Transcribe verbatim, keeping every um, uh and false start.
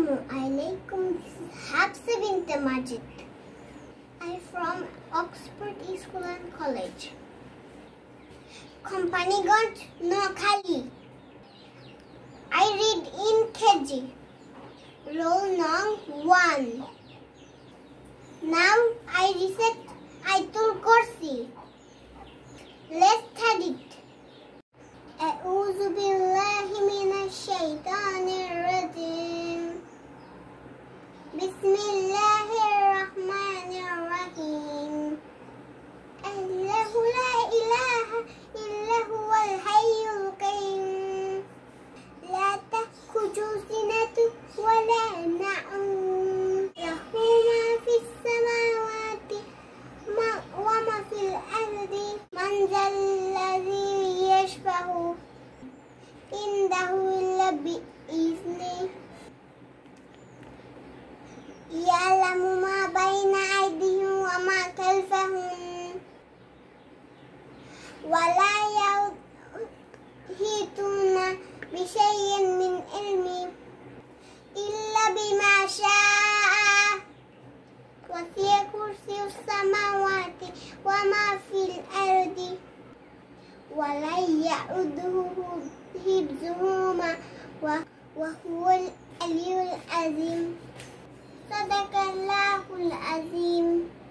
Assalamu alaikum. This is Hafsa bint Majid. I'm from Oxford School and College. Companyganj, Noakhali. I read in K G. Roll number one. Now I recite Ayatul Kursi. Let's study it. أعوذ بالله من الشيطان الرجيم. بسم الله الرحمن الرحيم. الله لا إله إلا هو الحي القيوم. لا تأخذه سنة ولا نوم. له ما في السماوات وما في الأرض. من ذا الذي يشفع عنده إلا بإذنه. يعلم ما بين أيديهم وما خلفهم. ولا يحيطون بشيء من علمه إلا بما شاء. وسع كرسي السماوات وما في الأرض ولا يؤوده حفظهما وهو العلي العظيم. صدق الله العظيم.